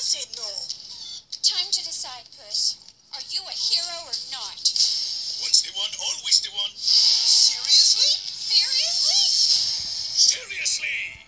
said no. Time to decide, Puss. Are you a hero or not? Once the one, always the one. Seriously? Seriously? Seriously!